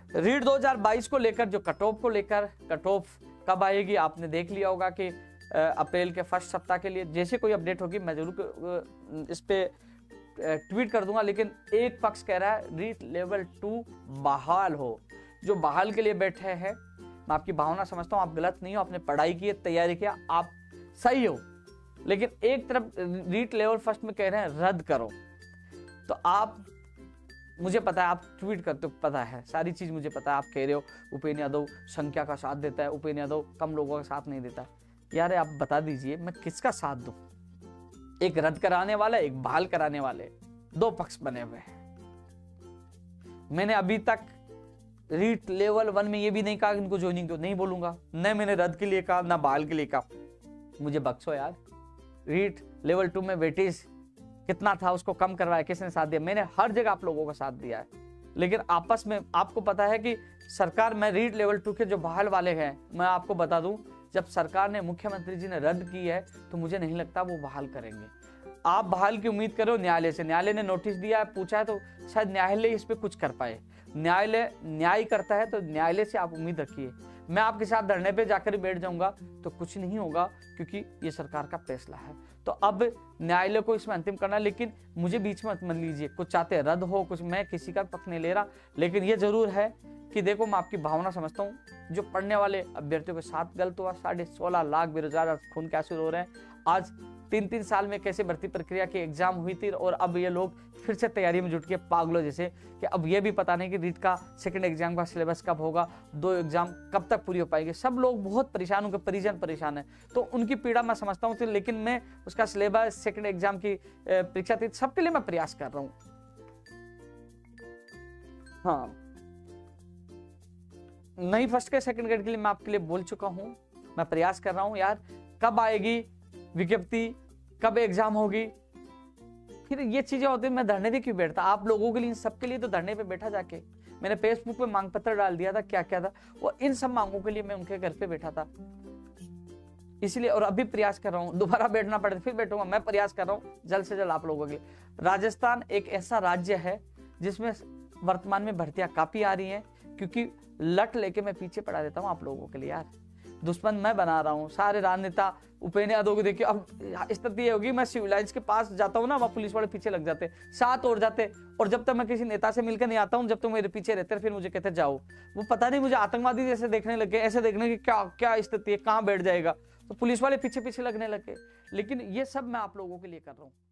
रीट 2022 को लेकर जो कट ऑफ कब आएगी आपने देख लिया होगा कि अप्रैल के फर्स्ट सप्ताह के लिए जैसे कोई अपडेट होगी मैं जरूर इस पे ट्वीट कर दूंगा। लेकिन एक पक्ष कह रहा है रीट लेवल 2 बहाल हो। जो बहाल के लिए बैठे हैं, मैं आपकी भावना समझता हूं, आप गलत नहीं हो, आपने पढ़ाई की, तैयारी किया, आप सही हो। लेकिन एक तरफ रीट लेवल फर्स्ट में कह रहे हैं रद्द करो, तो आप, मुझे पता है आप ट्वीट करते हो, पता है सारी चीज मुझे पता है, आप कह रहे हो उपेंद्र यादव संख्या का साथ देता है, उपेंद्र यादव कम लोगों का साथ नहीं देता। यार आप बता दीजिए मैं किसका साथ दूं? एक रद्द कराने वाला, एक बहाल कराने वाले, दो पक्ष बने हुए हैं। मैंने अभी तक रीट लेवल 1 में ये भी नहीं कहा कि इनको ज्वाइनिंग दो, नहीं बोलूंगा, न मैंने रद्द के लिए कहा, ना बहाल के लिए कहा। मुझे बख्शो यार, रीट लेवल 2 में वेटेज कितना था उसको कम करवाया, किसने साथ दिया? मैंने हर जगह आप लोगों का साथ दिया है। लेकिन आपस में आपको पता है कि सरकार में रीट लेवल 2 के जो बहाल वाले हैं, मैं आपको बता दूं, जब सरकार ने, मुख्यमंत्री जी ने रद्द की है तो मुझे नहीं लगता वो बहाल करेंगे। आप बहाल की उम्मीद करो न्यायालय से, न्यायालय ने नोटिस दिया है, पूछा है, तो शायद न्यायालय इस पे कुछ कर पाए। न्यायालय न्याय करता है तो न्यायालय से आप उम्मीद रखिए। मैं आपके साथ धरने पे जाकर बैठ जाऊंगा तो कुछ नहीं होगा, क्योंकि ये सरकार का फैसला है। तो अब न्यायालय को इसमें अंतिम करना, लेकिन मुझे बीच में मत लीजिए, कुछ चाहते रद्द हो, कुछ, मैं किसी का पक्ष नहीं ले रहा। लेकिन ये जरूर है कि देखो, मैं आपकी भावना समझता हूँ, जो पढ़ने वाले अभ्यर्थियों के साथ गलत हुआ, 16.5 लाख बेरोजगार खून के आंसू रो रहे हैं। आज 3-3 साल में कैसे भर्ती प्रक्रिया की एग्जाम हुई थी, और अब ये लोग फिर से तैयारी में जुट के पागलों जैसे, कि अब ये भी पता नहीं कि रीट का सेकंड एग्जाम का सिलेबस कब होगा, 2 एग्जाम कब तक पूरी हो पाएंगे। सब लोग बहुत परेशान, उनके परिजन परेशान है, तो उनकी पीड़ा मैं समझता हूँ। लेकिन मैं उसका सिलेबस, सेकंड एग्जाम की परीक्षा थी, सबके लिए मैं प्रयास कर रहा हूँ। हाँ, नहीं फर्स्ट के सेकंड ग्रेड के लिए मैं आपके लिए बोल चुका हूं, मैं प्रयास कर रहा हूं। यार कब आएगी विज्ञप्ति, कब एग्जाम होगी, फिर ये चीजें होती, मैं धरने पे क्यों बैठता? आप लोगों के लिए, इन सबके लिए तो धरने पे बैठा जाके। मैंने फेसबुक पे मांग पत्र डाल दिया था, क्या क्या था वो, इन सब मांगों के लिए मैं उनके घर पे बैठा था, इसलिए। और अभी प्रयास कर रहा हूँ, दोबारा बैठना पड़े फिर बैठूंगा, मैं प्रयास कर रहा हूँ जल्द से जल्द आप लोगों के लिए। राजस्थान एक ऐसा राज्य है जिसमें वर्तमान में भर्तियां काफी आ रही हैं, क्योंकि लट लेके मैं पीछे पड़ा देता हूँ आप लोगों के लिए। यार दुश्मन मैं बना रहा हूँ, सारे राजनेता उपेंद्र यादव को देखिए। अब स्थिति ये होगी, मैं सिविल लाइन्स के पास जाता हूँ ना, वहाँ पुलिस वाले पीछे लग जाते, साथ ओढ़ जाते, और जब तक मैं किसी नेता से मिलकर नहीं आता हूँ, जब तक मेरे पीछे रहते, फिर मुझे कहते जाओ। वो पता नहीं मुझे आतंकवादी जैसे देखने लगे, ऐसे देखने की क्या क्या स्थिति है, कहाँ बैठ जाएगा, तो पुलिस वाले पीछे पीछे लगने लगे। लेकिन ये सब मैं आप लोगों के लिए कर रहा हूँ।